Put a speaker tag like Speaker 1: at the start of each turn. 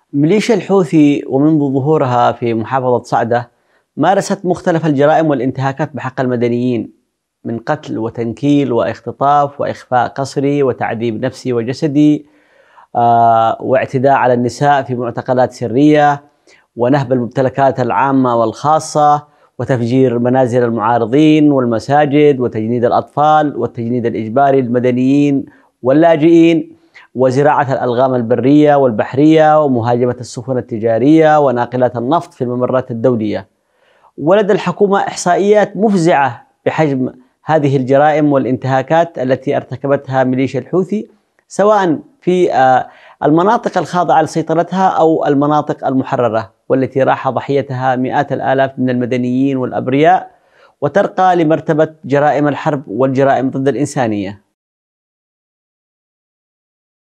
Speaker 1: ميليشيا الحوثي ومنذ ظهورها في محافظة صعدة مارست مختلف الجرائم والانتهاكات بحق المدنيين، من قتل وتنكيل واختطاف وإخفاء قسري وتعذيب نفسي وجسدي، واعتداء على النساء في معتقلات سرية، ونهب الممتلكات العامة والخاصة، وتفجير منازل المعارضين والمساجد، وتجنيد الأطفال والتجنيد الإجباري للمدنيين واللاجئين، وزراعة الألغام البرية والبحرية، ومهاجمة السفن التجارية وناقلات النفط في الممرات الدولية. ولدى الحكومة إحصائيات مفزعة بحجم هذه الجرائم والانتهاكات التي ارتكبتها ميليشيا الحوثي، سواء في المناطق الخاضعة لسيطرتها أو المناطق المحررة، والتي راح ضحيتها مئات الآلاف من المدنيين والأبرياء، وترقى لمرتبة جرائم الحرب والجرائم ضد الإنسانية.